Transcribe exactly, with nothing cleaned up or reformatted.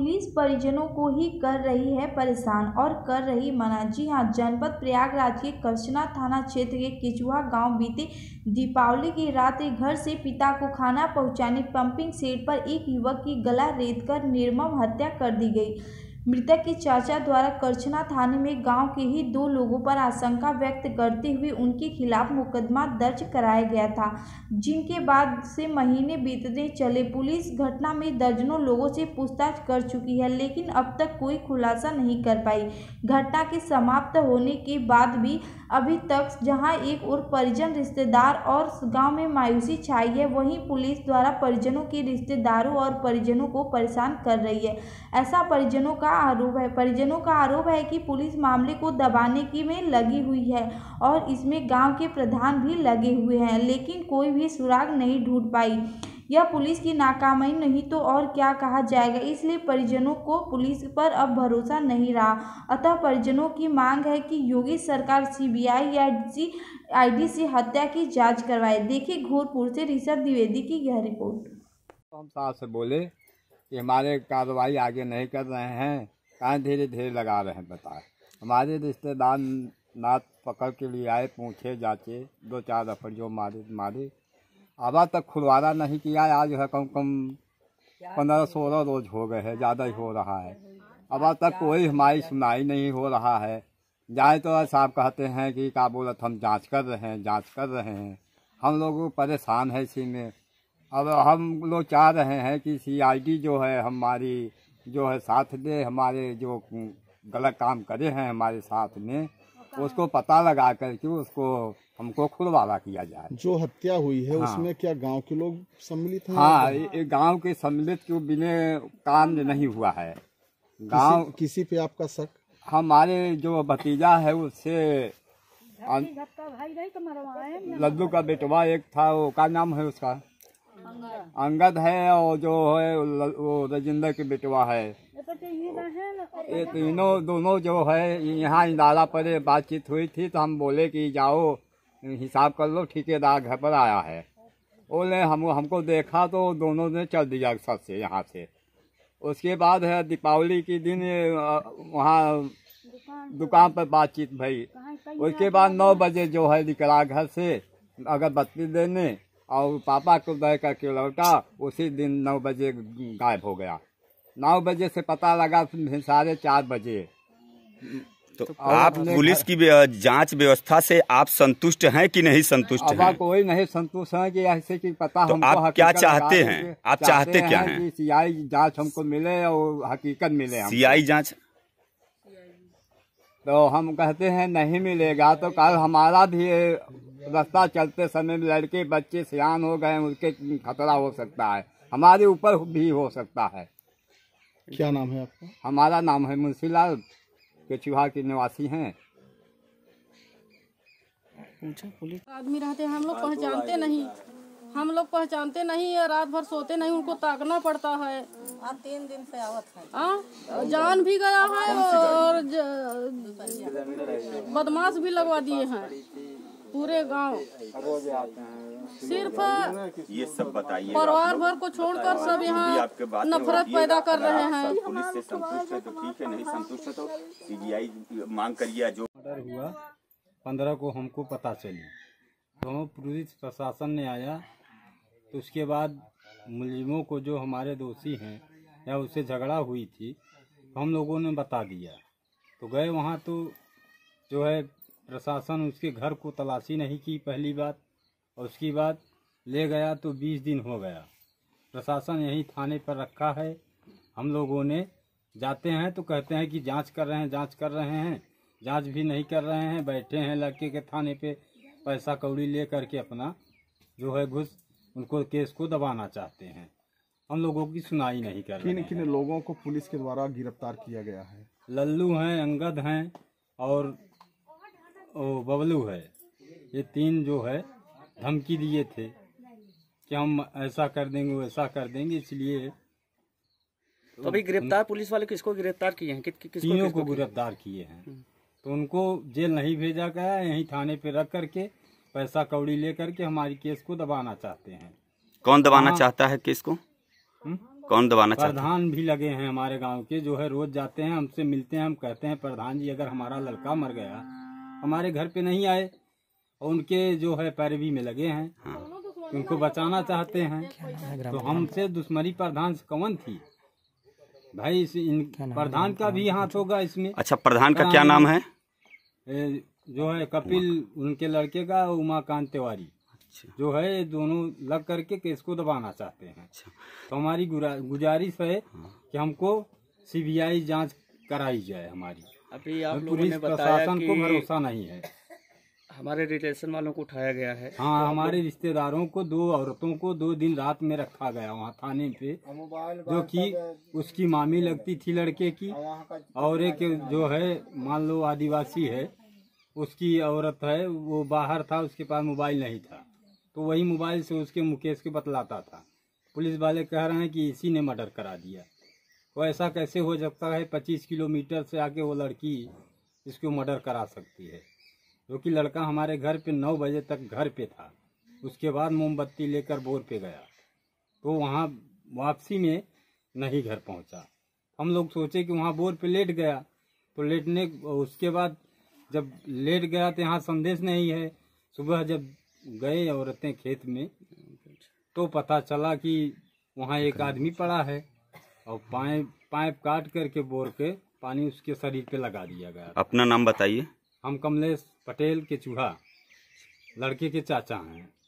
Police परिजनों को ही कर रही है परेशान और कर रही मना। जी हां, जनपद प्रयागराज के करछना थाना क्षेत्र के केचुहा गांव बीते दीपावली की रात घर से पिता को खाना पहुंचाने पंपिंग सेट पर एक युवक की गला रेतकर निर्मम हत्या कर दी गई। मृतक के चाचा द्वारा करछना थाने में गांव के ही दो लोगों पर आशंका व्यक्त करते हुए उनके खिलाफ मुकदमा दर्ज कराया गया था, जिनके बाद से महीने बीतते चले। पुलिस घटना में दर्जनों लोगों से पूछताछ कर चुकी है, लेकिन अब तक कोई खुलासा नहीं कर पाई। घटना के समाप्त होने के बाद भी अभी तक जहां एक और परिजन, रिश्तेदार और गांव में मायूसी छाई है, वहीं पुलिस द्वारा परिजनों के रिश्तेदारों और परिजनों को परेशान कर रही है। ऐसा परिजनों का आरोप है परिजनों का आरोप है कि पुलिस मामले को दबाने की में लगी हुई है और इसमें गांव के प्रधान भी लगे हुए हैं, लेकिन कोई भी सुराग नहीं ढूंढ पाई। यह पुलिस की नाकामी नहीं तो और क्या कहा जाएगा। इसलिए परिजनों को पुलिस पर अब भरोसा नहीं रहा। अतः परिजनों की मांग है कि योगी सरकार सीबीआई या सीआईडी से हत्या की जांच करवाए। देखिए घोरपुर से ऋषभ द्विवेदी की यह रिपोर्ट। हम साहब से बोले कि हमारे कार्रवाई आगे नहीं कर रहे हैं, कहाँ धीरे धीरे लगा रहे हैं बताए। हमारे रिश्तेदार नाथ पकड़ के लिए आए, पूछे जाचे, दो चार रफड़ जो मारे मारे अब तक खुलवारा नहीं किया। आज है कम कम पंद्रह सोलह रोज हो गए हैं, ज़्यादा ही हो रहा है। अब तक कोई हमारी सुनाई नहीं हो रहा है। जाए तो साहब कहते हैं कि क्या बोलत हम जांच कर रहे हैं जांच कर रहे हैं। हम लोग परेशान है इसी में। अब हम लोग चाह रहे हैं कि सीआईडी जो है हमारी जो है साथ दे, हमारे जो गलत काम करे हैं हमारे साथ में, उसको पता लगा करके उसको हमको खुलवारा किया जाए। जो हत्या हुई है, हाँ। उसमें क्या गांव के लोग सम्मिलित हैं? हाँ, ये गांव के सम्मिलित के बिना काम नहीं हुआ है। गांव किसी, किसी पे आपका शक? हमारे जो भतीजा है उससे लड्डू का बेटवा एक था, वो का नाम है उसका अंगद है, और जो है वो राजेंद्र के बेटवा है। ये तीनों दोनों जो है यहाँ इंदारा पर बातचीत हुई थी, तो हम बोले कि जाओ हिसाब कर लो, ठेकेदार घर पर आया है। बोले हम हमको देखा तो दोनों ने चल दिया सर से यहाँ से। उसके बाद है दीपावली के दिन वहाँ दुकान पर बातचीत भई। उसके बाद नौ बजे जो है निकला घर से अगरबत्ती देने, और पापा को दे करके लौटा। उसी दिन नौ बजे गायब हो गया। नौ बजे से पता लगा साढ़े चार बजे। तो आप पुलिस की जांच व्यवस्था से आप संतुष्ट हैं कि नहीं संतुष्ट हैं? कोई नहीं संतुष्ट है कि ऐसे कि पता तो हमको आप क्या चाहते हैं? आप चाहते क्या हैं? सीआई जांच हमको मिले और हकीकत मिले। सीआई जांच तो हम कहते हैं नहीं मिलेगा तो कल हमारा भी रास्ता चलते समय लड़के बच्चे सियान हो गए, उसके खतरा हो सकता है, हमारे ऊपर भी हो सकता है। क्या नाम है आपका? हमारा नाम है मुंशीलाल, केचुहा के निवासी हैं। आदमी रहते हैं, हम लोग पहचानते नहीं हम लोग पहचानते नहीं है। रात भर सोते नहीं, उनको ताकना पड़ता है। आ, तीन दिन से आवत है। आ, जान भी गया है और बदमाश भी लगवा दिए हैं पूरे गांव। सिर्फ ये सब बताइए, परिवार भर को छोड़कर सब यहाँ नफरत पैदा कर रहे हैं। पुलिस से संतुष्ट है तो ठीक है, नहीं संतुष्ट है तो सीबीआई मांग करिए। जो मर्डर हुआ पंद्रह को हमको पता चली, तो पुलिस प्रशासन ने आया, तो उसके बाद मुलजिमों को जो हमारे दोषी हैं या उससे झगड़ा हुई थी तो हम लोगों ने बता दिया। तो गए वहाँ, तो जो है प्रशासन उसके घर को तलाशी नहीं की पहली बात, और उसकी बाद ले गया तो बीस दिन हो गया। प्रशासन यहीं थाने पर रखा है। हम लोगों ने जाते हैं तो कहते हैं कि जांच कर रहे हैं जांच कर रहे हैं जांच भी नहीं कर रहे हैं। बैठे हैं लड़के के थाने पे, पैसा कौड़ी ले करके अपना जो है घुस उनको केस को दबाना चाहते हैं। हम लोगों की सुनाई नहीं कर रहे हैं। किन किन लोगों को पुलिस के द्वारा गिरफ्तार किया गया है? लल्लू हैं, अंगद हैं और ओ बबलू है। ये तीन जो है धमकी दिए थे कि हम ऐसा कर देंगे वैसा कर देंगे, इसलिए तो अभी गिरफ्तार पुलिस वाले किसको गिरफ्तार किए हैं? कि, कि, किसको, तीनों किसको को गिरफ्तार किए हैं। तो उनको जेल नहीं भेजा गया, यहीं थाने पे रख करके पैसा कौड़ी ले करके हमारी केस को दबाना चाहते हैं। कौन दबाना चाहता है केस को? कौन दबाना चाहता है? प्रधान भी लगे हैं हमारे गांव के, जो है रोज जाते हैं, हमसे मिलते हैं। हम कहते हैं प्रधान जी अगर हमारा लड़का मर गया, हमारे घर पे नहीं आए, और उनके जो है पैरवी में लगे हैं, उनको बचाना चाहते हैं। तो हमसे दुश्मनी प्रधान से कौन थी भाई? इस इन प्रधान का भी हाथ होगा इसमें। अच्छा, प्रधान का क्या नाम है? ए, जो है कपिल, उनके लड़के का उमाकांत तिवारी, जो है दोनों लग करके केस को दबाना चाहते हैं। तो हमारी गुजारिश है कि हमको सीबीआई जांच कराई जाए हमारी। अभी आप लोगों पुलिस ने बताया प्रशासन कि को भरोसा नहीं है। हमारे रिलेशन वालों को उठाया गया है। हाँ, हमारे रिश्तेदारों को, दो औरतों को दो दिन रात में रखा गया वहाँ थाने पे, जो कि उसकी मामी लगती थी लड़के की, और एक जो है मान लो आदिवासी है, उसकी औरत है, वो बाहर था, उसके पास मोबाइल नहीं था, तो वही मोबाइल से उसके मुकेश के बतलाता था। पुलिस वाले कह रहे हैं कि इसी ने मर्डर करा दिया। तो ऐसा कैसे हो सकता है? पच्चीस किलोमीटर से आके वो लड़की इसको मर्डर करा सकती है, जो कि लड़का हमारे घर पे नौ बजे तक घर पे था। उसके बाद मोमबत्ती लेकर बोर पे गया, तो वहाँ वापसी में नहीं घर पहुँचा। हम लोग सोचे कि वहाँ बोर पे लेट गया, तो लेटने उसके बाद जब लेट गया तो यहाँ संदेश नहीं है। सुबह जब गए औरतें खेत में, तो पता चला कि वहाँ एक आदमी पड़ा है, और पाइप पाइप काट करके बोर के पानी उसके शरीर पे लगा दिया गया। अपना नाम बताइए। हम कमलेश पटेल के चूहा, लड़के के चाचा हैं।